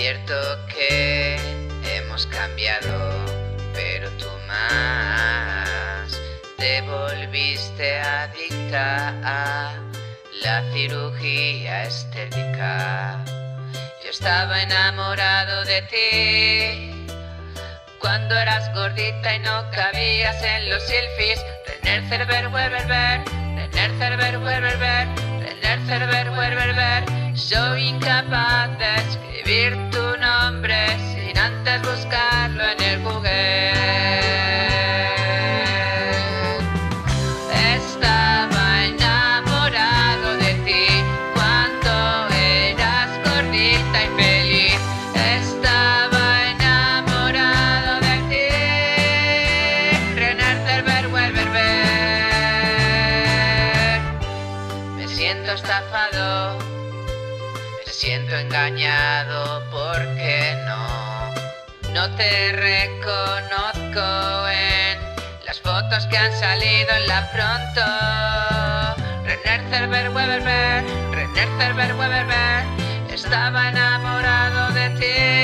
cierto que hemos cambiado, pero tú más. Te volviste adicta a la cirugía estética. Yo estaba enamorado de ti cuando eras gordita y no cabías en los selfies. Tener cerver, ver, tener cerver, ver, tener cerver, ver. Soy incapaz de escribir tu nombre sin antes buscarlo en el Google. Estaba enamorado de ti cuando eras gordita y feliz. Estaba enamorado de ti. Tener cerver, ver. Me siento estafado. Me siento engañado porque no te reconozco en las fotos que han salido en la pronto. Rener cerver, ver, Rener cerver, ver. Estaba enamorado de ti.